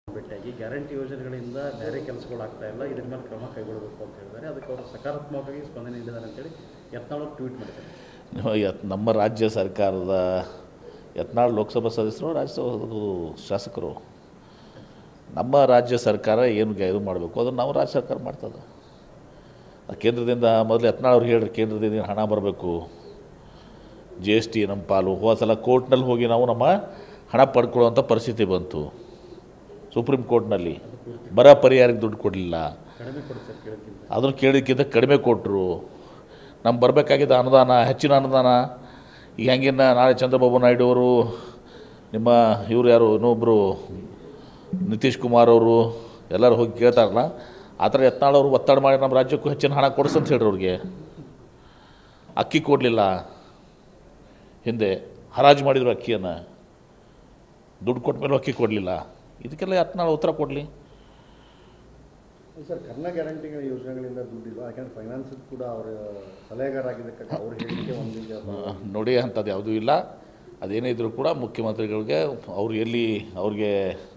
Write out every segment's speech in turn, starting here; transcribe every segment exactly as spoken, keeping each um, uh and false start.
ಭೇಟಿಯಾಗಿ ಗ್ಯಾರಂಟಿ ಯೋಜನೆಗಳಿಂದ ಬೇರೆ ಕೆಲಸಗಳು ಆಗ್ತಾ ಇಲ್ಲ, ಇದರ ಮೇಲೆ ಕ್ರಮ ಕೈಗೊಳ್ಳಬೇಕು ಅಂತ ಹೇಳಿದ್ದಾರೆ. ಅದಕ್ಕೆ ಅವರು ಸಕಾರಾತ್ಮಕವಾಗಿ ಸ್ಪಂದನೆ ನೀಡಿದ್ದಾರೆ ಅಂತೇಳಿ ಯತ್ನಾಳ್ ಅವರು ಟ್ವೀಟ್ ಮಾಡಿದ್ದಾರೆ. ನಮ್ಮ ರಾಜ್ಯ ಸರ್ಕಾರದ ಯತ್ನಾಳ್ ಲೋಕಸಭಾ ಸದಸ್ಯರು, ರಾಜ್ಯಸಭಾ ಶಾಸಕರು, ನಮ್ಮ ರಾಜ್ಯ ಸರ್ಕಾರ ಏನು ಇದು ಮಾಡಬೇಕು ಅದನ್ನು ನಾವು ರಾಜ್ಯ ಸರ್ಕಾರ ಮಾಡ್ತದೆ. ಕೇಂದ್ರದಿಂದ ಮೊದಲು ಯತ್ನಾಳ್ ಅವ್ರು ಹೇಳ್ರಿ, ಕೇಂದ್ರದಿಂದ ಹಣ ಬರಬೇಕು, ಜಿ ಎಸ್ ಟಿ ನಮ್ಮ ಪಾಲು. ಹೋದ ಸಲ ಕೋರ್ಟ್ನಲ್ಲಿ ಹೋಗಿ ನಾವು ನಮ್ಮ ಹಣ ಪಡ್ಕೊಳ್ಳುವಂಥ ಪರಿಸ್ಥಿತಿ ಬಂತು. ಸುಪ್ರೀಂ ಕೋರ್ಟ್ನಲ್ಲಿ ಬರ ಪರಿಹಾರಕ್ಕೆ ದುಡ್ಡು ಕೊಡಲಿಲ್ಲ, ಅದನ್ನು ಕೇಳಿದ್ದಕ್ಕಿಂತ ಕಡಿಮೆ ಕೊಟ್ಟರು. ನಮ್ಗೆ ಬರಬೇಕಾಗಿದ್ದ ಅನುದಾನ, ಹೆಚ್ಚಿನ ಅನುದಾನ ಈಗ ಹೆಂಗಿನ ನಾಳೆ ಚಂದ್ರಬಾಬು ನಾಯ್ಡು ಅವರು, ನಿಮ್ಮ ಇವರು ಯಾರು ಇನ್ನೊಬ್ಬರು ನಿತೀಶ್ ಕುಮಾರ್ ಅವರು ಎಲ್ಲರೂ ಹೋಗಿ ಕೇಳ್ತಾರಲ್ಲ, ಆ ಥರ ಯತ್ನಾಳ್ ಅವರು ಒತ್ತಡ ಮಾಡಿ ನಮ್ಮ ರಾಜ್ಯಕ್ಕೂ ಹೆಚ್ಚಿನ ಹಣ ಕೊಡಿಸಂತ ಹೇಳ್ರಿ. ಅವ್ರಿಗೆ ಅಕ್ಕಿ ಕೊಡಲಿಲ್ಲ, ಹಿಂದೆ ಹರಾಜು ಮಾಡಿದರು ಅಕ್ಕಿಯನ್ನು, ದುಡ್ಡು ಕೊಟ್ಟ ಮೇಲೂ ಅಕ್ಕಿ ಕೊಡಲಿಲ್ಲ. ಇದಕ್ಕೆಲ್ಲ ಯತ್ನಾಳ್ ಉತ್ತರ ಕೊಡಲಿ. ಸರ್, ಕರ್ನ ಗ್ಯಾರಂಟಿಗಳ ಯೋಜನೆಗಳಿಂದ ದುಡ್ಡಿಲ್ಲ, ಯಾಕೆಂದರೆ ಫೈನಾನ್ಸ್ ಕೂಡ ಅವರ ಸಲಹೆಗಾರಾಗಿದ್ದಕ್ಕೆ ಅವ್ರು ಹೇಳಿಕೆ ಒಂದು ನೋಡಿ ಅಂಥದ್ದು ಯಾವುದೂ ಇಲ್ಲ. ಅದೇನೇ ಇದ್ದರೂ ಕೂಡ ಮುಖ್ಯಮಂತ್ರಿಗಳಿಗೆ ಅವ್ರು ಎಲ್ಲಿ ಅವ್ರಿಗೆ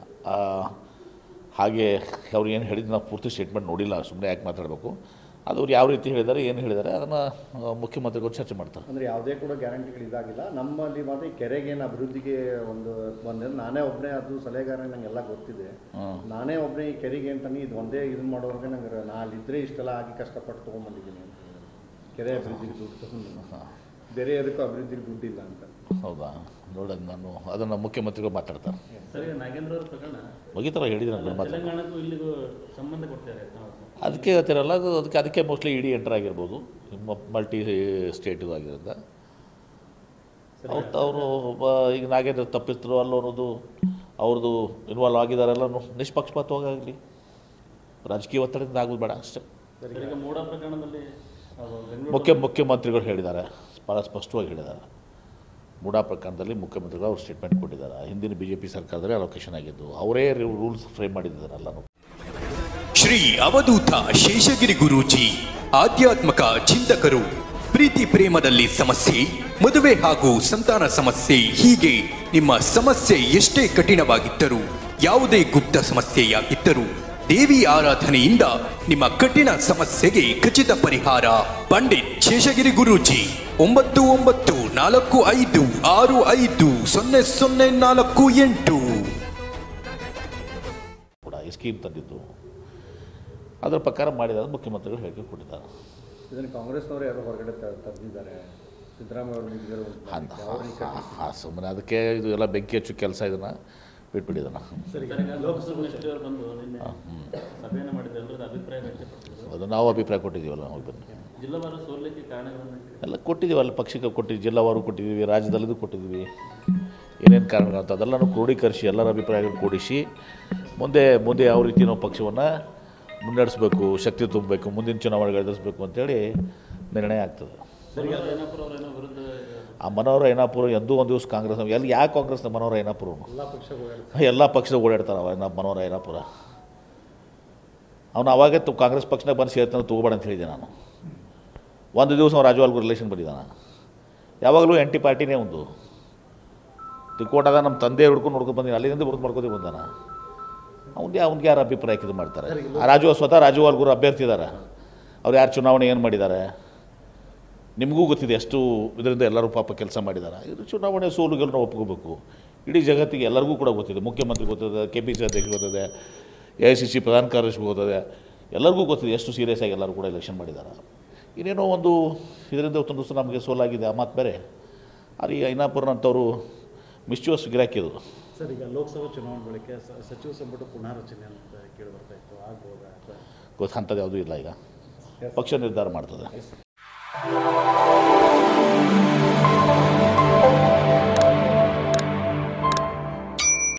ಹಾಗೆ ಅವ್ರು ಏನು ಹೇಳಿದ್ದು ನಾವು ಪೂರ್ತಿ ಸ್ಟೇಟ್ಮೆಂಟ್ ನೋಡಿಲ್ಲ, ಸುಮ್ಮನೆ ಯಾಕೆ ಮಾತಾಡಬೇಕು. ಅದು ಅವ್ರು ಯಾವ ರೀತಿ ಹೇಳಿದ್ದಾರೆ, ಏನು ಹೇಳಿದ್ದಾರೆ ಅದನ್ನು ಮುಖ್ಯಮಂತ್ರಿಗಳು ಚರ್ಚೆ ಮಾಡ್ತಾರೆ. ಅಂದರೆ ಯಾವುದೇ ಕೂಡ ಗ್ಯಾರಂಟಿಗಳು ಇದಾಗಿಲ್ಲ. ನಮ್ಮಲ್ಲಿ ಮಾತ್ರ ಈ ಕೆರೆಗೇನು ಅಭಿವೃದ್ಧಿಗೆ ಒಂದು ಬಂದರೆ ನಾನೇ ಒಬ್ಬನೇ, ಅದು ಸಲಹೆಗಾರ ನಂಗೆಲ್ಲ ಗೊತ್ತಿದೆ, ನಾನೇ ಒಬ್ಬನೇ ಈ ಕೆರೆಗೆ ಅಂತಾನೆ ಇದು ಒಂದೇ ಇದನ್ನು ಮಾಡೋರಿಗೆ ನಂಗೆ ನಾ ಅಲ್ಲಿದ್ದರೆ ಇಷ್ಟೆಲ್ಲ ಆಗಿ ಕಷ್ಟಪಟ್ಟು ತೊಗೊಂಬಂದಿದ್ದೀನಿ. ಕೆರೆ ಅಭಿವೃದ್ಧಿಗೆ ದುಡ್ಡು ತಗೊಂಡು ಬೇರೆ ಅದಕ್ಕೂ ಅಭಿವೃದ್ಧಿಗೆ ದುಡ್ಡಿಲ್ಲ ಅಂತ. ಹೌದಾ? ನೋಡಿ, ನಾನು ಅದನ್ನು ಮುಖ್ಯಮಂತ್ರಿಗಳು ಮಾತಾಡ್ತಾರೆ. ಸರಿ, ನಾಗೇಂದ್ರ ಅವ್ರ ಪ್ರಕರಣ ಮುಗಿತಾರ ಹೇಳಿದ್ರೆ ತೆಲಂಗಾಣಕ್ಕೂ ಇಲ್ಲಿಗೂ ಸಂಬಂಧ ಕೊಡ್ತಾರೆ. ಅದಕ್ಕೆ ಹೇಳ್ತೀರಲ್ಲ, ಅದು ಅದಕ್ಕೆ ಅದಕ್ಕೆ ಮೋಸ್ಟ್ಲಿ ಇಡಿ ಎಂಟರ್ ಆಗಿರ್ಬೋದು, ಮಲ್ಟಿ ಸ್ಟೇಟ್ ಇದು ಆಗಿರೋದ್ರಿಂದ. ಅವತ್ತು ಅವರು ಈಗ ನಾಗೇಂದ್ರ ತಪ್ಪಿಸ್ತರು ಅಲ್ಲ ಅನ್ನೋದು ಅವ್ರದ್ದು ಇನ್ವಾಲ್ವ್ ಆಗಿದ್ದಾರೆಲ್ಲ ನಿಷ್ಪಕ್ಷಪಾತವಾಗಲಿ, ರಾಜಕೀಯ ಒತ್ತಡದಿಂದ ಆಗೋದು ಬೇಡ ಅಷ್ಟೇ. ಮೂಡ ಪ್ರಕರಣದಲ್ಲಿ ಮುಖ್ಯ ಮುಖ್ಯಮಂತ್ರಿಗಳು ಹೇಳಿದ್ದಾರೆ, ಭಾಳ ಸ್ಪಷ್ಟವಾಗಿ ಹೇಳಿದ್ದಾರೆ. ಮೂಡಾ ಪ್ರಕರಣದಲ್ಲಿ ಮುಖ್ಯಮಂತ್ರಿಗಳು ಅವ್ರು ಸ್ಟೇಟ್ಮೆಂಟ್ ಕೊಟ್ಟಿದ್ದಾರೆ. ಹಿಂದಿನ ಬಿ ಜೆ ಪಿ ಸರ್ಕಾರದಲ್ಲಿ ಅಲೋಕೇಶನ್ ಆಗಿದ್ದು ಅವರೇ ರೂಲ್ಸ್ ಫ್ರೇಮ್ ಮಾಡಿದ್ದಾರಲ್ಲ. ಶ್ರೀ ಅವಧೂತ ಶೇಷಗಿರಿ ಗುರೂಜಿ ಆಧ್ಯಾತ್ಮಕ ಚಿಂತಕರು. ಪ್ರೀತಿ ಪ್ರೇಮದಲ್ಲಿ ಸಮಸ್ಯೆ, ಮದುವೆ ಹಾಗೂ ಸಂತಾನ ಸಮಸ್ಯೆ, ಹೀಗೆ ನಿಮ್ಮ ಸಮಸ್ಯೆ ಎಷ್ಟೇ ಕಠಿಣವಾಗಿದ್ದರೂ, ಯಾವುದೇ ಗುಪ್ತ ಸಮಸ್ಯೆಯಾಗಿದ್ದರೂ ದೇವಿ ಆರಾಧನೆಯಿಂದ ನಿಮ್ಮ ಕಠಿಣ ಸಮಸ್ಯೆಗೆ ಖಚಿತ ಪರಿಹಾರ. ಪಂಡಿತ್ ಶೇಷಗಿರಿ ಗುರೂಜಿ, ಒಂಬತ್ತು ಒಂಬತ್ತು ನಾಲ್ಕು ಐದು ಆರು ಐದು ಸೊನ್ನೆ ಸೊನ್ನೆ ನಾಲ್ಕು ಎಂಟು. ಕೂಡ ಈ ಸ್ಕೀಮ್ ತಂದಿದ್ದು ಅದರ ಪ್ರಕಾರ ಮಾಡಿದಾಗ ಮುಖ್ಯಮಂತ್ರಿಗಳು ಹೇಳಿಕೆ ಕೊಟ್ಟಿದ್ದಾರೆ. ಇದನ್ನು ಕಾಂಗ್ರೆಸ್ನವರು ಯಾರು ಹೊರಗಡೆ ತಂದಿದ್ದಾರೆ, ಸಿದ್ದರಾಮಯ್ಯ ಅವರು ಸುಮ್ಮನೆ ಅದಕ್ಕೆ ಇದು ಎಲ್ಲ ಬೆಂಕಿ ಹಚ್ಚು ಕೆಲಸ, ಇದನ್ನು ಬಿಟ್ಬಿಟ್ಟಿದ್ದಾನ. ಅದು ನಾವು ಅಭಿಪ್ರಾಯ ಕೊಟ್ಟಿದ್ದೀವಲ್ಲ, ಹೋಗಿ ಬನ್ನಿ ಎಲ್ಲ ಕೊಟ್ಟಿದ್ದೀವಲ್ಲ, ಪಕ್ಷಕ್ಕೆ ಕೊಟ್ಟಿದ್ದೀವಿ, ಜಿಲ್ಲಾವಾರು ಕೊಟ್ಟಿದ್ದೀವಿ, ರಾಜ್ಯದಲ್ಲಿದ್ದು ಕೊಟ್ಟಿದ್ದೀವಿ. ಏನೇನು ಕಾರಣಗಳಂತ ಅದೆಲ್ಲನೂ ಕ್ರೋಢೀಕರಿಸಿ ಎಲ್ಲರ ಅಭಿಪ್ರಾಯಗಳು ಕೂಡಿಸಿ ಮುಂದೆ ಮುಂದೆ ಯಾವ ರೀತಿ ನಾವು ಪಕ್ಷವನ್ನು ಮುನ್ನಡೆಸಬೇಕು, ಶಕ್ತಿ ತುಂಬಬೇಕು, ಮುಂದಿನ ಚುನಾವಣೆಗೆ ಎದುರಿಸಬೇಕು ಅಂತೇಳಿ ನಿರ್ಣಯ ಆಗ್ತದೆ. ಆ ಮನೋಹರ ಏನಾಪುರ ಎಂದೂ ಒಂದು ದಿವಸ ಕಾಂಗ್ರೆಸ್ ಎಲ್ಲಿ ಯಾವ ಕಾಂಗ್ರೆಸ್ನ ಮನೋಹರ ಏನಾಪುರ ಎಲ್ಲ ಪಕ್ಷದ ಓಡಾಡ್ತಾರೆ. ಅವ ಏನ ಮನೋಹರ ಏನಾಪುರ ಅವನು ಅವಾಗೇ ತು ಕಾಂಗ್ರೆಸ್ ಪಕ್ಷನಾಗ ಬಂದು ಸೇರ್ತಾನೆ, ತೊಗೋಬೇಡ ಅಂತ ಹೇಳಿದೆ ನಾನು. ಒಂದು ದಿವಸ ಅವ್ನು ರಾಜವಾಲ್ಗೂ ರಿಲೇಷನ್ ಬಂದಿದ್ದಾನೆ. ಯಾವಾಗಲೂ ಎಂಟಿ ಪಾರ್ಟಿನೇ ಒಂದು ತಿಕ್ಕೋಟದ ನಮ್ಮ ತಂದೆ ಹುಡ್ಕೊಂಡು ನೋಡ್ಕೊಂಡು ಬಂದಿನಿ, ಅಲ್ಲಿಂದ ಬರೋದು ಮಾಡ್ಕೋದೇ ಬಂದಾನ. ಅವ್ನಿಗೆ ಅವ್ನಿಗೆ ಯಾರು ಅಭಿಪ್ರಾಯ ಇದು ಮಾಡ್ತಾರೆ. ರಾಜು ಸ್ವತಃ ರಾಜವಾಲ್ಗೂರು ಅಭ್ಯರ್ಥಿ ಇದ್ದಾರೆ, ಅವ್ರು ಯಾರು ಚುನಾವಣೆ ಏನು ಮಾಡಿದ್ದಾರೆ ನಿಮಗೂ ಗೊತ್ತಿದೆ. ಎಷ್ಟು ಇದರಿಂದ ಎಲ್ಲರೂ ಪಾಪ ಕೆಲಸ ಮಾಡಿದ್ದಾರೆ. ಇದು ಚುನಾವಣೆ ಸೋಲು ಗೆಲುವು ಒಪ್ಕೋಬೇಕು. ಇಡೀ ಜಗತ್ತಿಗೆ ಎಲ್ಲರಿಗೂ ಕೂಡ ಗೊತ್ತಿದೆ, ಮುಖ್ಯಮಂತ್ರಿ ಗೊತ್ತಿದೆ, ಕೆ ಪಿ ಸಿ ಅಧ್ಯಕ್ಷ ಗೊತ್ತಿದೆ, ಎ ಐ ಸಿ ಸಿ ಪ್ರಧಾನ ಕಾರ್ಯದರ್ಶಿ ಗೊತ್ತಿದೆ, ಎಲ್ಲರಿಗೂ ಗೊತ್ತಿದೆ ಎಷ್ಟು ಸೀರಿಯಸ್ ಆಗಿ ಎಲ್ಲರೂ ಕೂಡ ಎಲೆಕ್ಷನ್ ಮಾಡಿದ್ದಾರೆ. ಇನ್ನೇನೋ ಒಂದು ಇದರಿಂದ ಒಂದು ದಿವಸ ನಮಗೆ ಸೋಲಾಗಿದೆ, ಆ ಮಾತು ಬೇರೆ. ಆದರೆ ಈ ಐನಾಪುರನಂಥವ್ರು ಮಿಸ್ಚೂಸ್ ಗಿರಾಕಿದು. ಸರ್, ಈಗ ಲೋಕಸಭಾ ಚುನಾವಣೆ ಬಳಿಕ ಸಚಿವ ಸಂಪುಟ ಪುನರ್ರಚನೆ ಅಂತ ಕೇಳಿ ಬರ್ತಾ ಇತ್ತು, ಆಗ್ಬೋದಾ? ಗೊತ್ತಂಥದ್ದು ಯಾವುದೂ ಇಲ್ಲ, ಈಗ ಪಕ್ಷ ನಿರ್ಧಾರ ಮಾಡ್ತದೆ.